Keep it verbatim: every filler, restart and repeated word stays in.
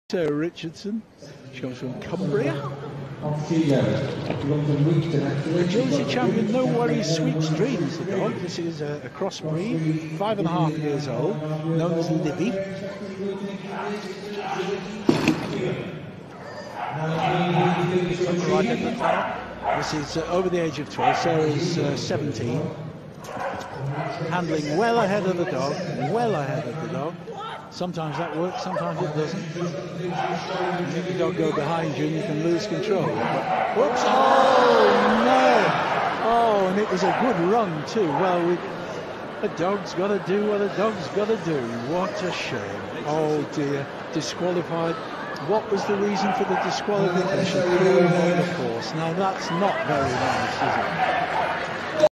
Sarah Richardson, she comes from Cumbria. Agility champion No Worries Sweet Dreams, the dog. This is a, a crossbreed, five and a half years old, known as Libby. Right in the top. This is uh, over the age of twelve. Sarah's uh, seventeen. Handling well ahead of the dog, well ahead of the dog. Sometimes that works, sometimes it doesn't. You make the dog go behind you and you can lose control. Whoops! Oh no! Oh, and it was a good run too. Well, we, a dog's got to do what a dog's got to do. What a shame. Oh dear, disqualified. What was the reason for the disqualification? Of course. Now that's not very nice, is it?